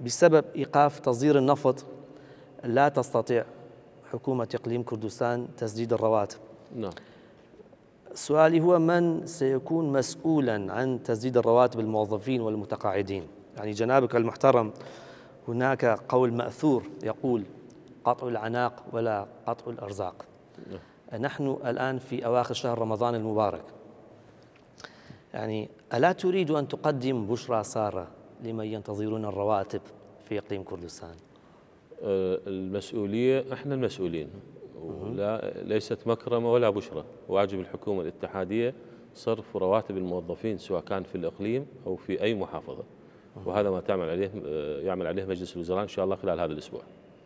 بسبب إيقاف تصدير النفط لا تستطيع حكومة إقليم كردستان تسديد الرواتب. نعم. سؤالي هو: من سيكون مسؤولا عن تسديد الرواتب الموظفين والمتقاعدين؟ يعني جنابك المحترم، هناك قول مأثور يقول: قطع العناق ولا قطع الأرزاق. نحن الآن في أواخر شهر رمضان المبارك، يعني ألا تريد أن تقدم بشرى سارة لمن ينتظرون الرواتب في إقليم كردستان؟ المسؤولية احنا المسؤولين، ليست مكرمة ولا بشرى. واجب الحكومة الاتحادية صرف رواتب الموظفين سواء كان في الإقليم أو في أي محافظة، وهذا ما يعمل عليه مجلس الوزراء إن شاء الله خلال هذا الأسبوع.